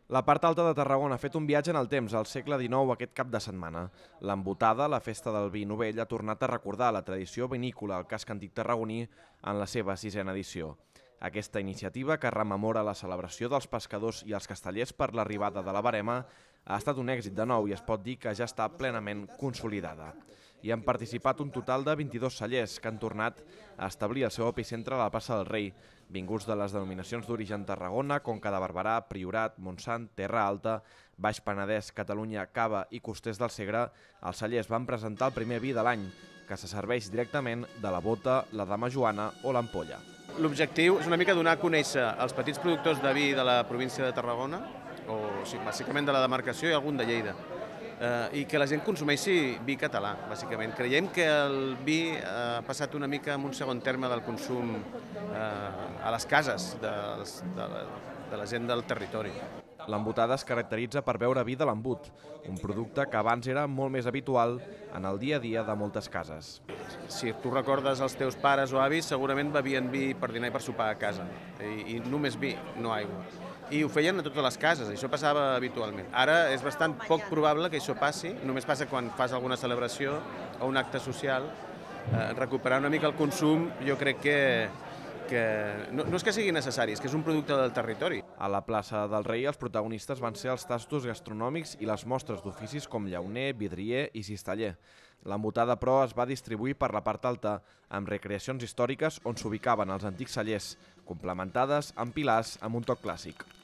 La part alta de Tarragona ha fet un viatge en el temps, al segle XIX, aquest cap de setmana. L'Embotada, la festa del vi novell, ha tornat a recordar la tradició vinícola al casc antic tarragoní en la seva 6a edició. Aquesta iniciativa, que rememora la celebració dels pescadors i els castellers per l'arribada de la Verema, ha estat un èxit de nou i es pot dir que ja està plenament consolidada. Hi han participat un total de 22 cellers que han tornat a establir el seu epicentre a la plaça del Rei, vinguts de les denominacions d'origen Tarragona, Conca de Barberà, Priorat, Montsant, Terra Alta, Baix Penedès, Catalunya, Cava i Costers del Segre. Els cellers van presentar el primer vi de l'any, que se serveix directament de la bota, la dama Joana o l'ampolla. L'objectiu és una mica donar a conèixer els petits productors de vi de la província de Tarragona, bàsicament de la demarcació i algun de Lleida, i que la gent consumeixi vi català, bàsicament. Creiem que el vi ha passat una mica en un segon terme del consum a les cases de la gent del territori. L'embotada es caracteritza per beure vi de l'embut, un producte que abans era molt més habitual en el dia a dia de moltes cases. Si tu recordes els teus pares o avis, segurament bevien vi per dinar i per sopar a casa, i només vi, no aigua. I ho feien a totes les cases, això passava habitualment. Ara és bastant poc probable que això passi, només passa quan fas alguna celebració o un acte social. Recuperar una mica el consum, jo crec que no és que sigui necessari, és que és un producte del territori. A la plaça del Rei els protagonistes van ser els tastos gastronòmics i les mostres d'oficis com llauner, vidrier i cisteller. L'embotada, però, es va distribuir per la part alta, amb recreacions històriques on s'ubicaven els antics cellers, complementades amb pilars amb un toc clàssic.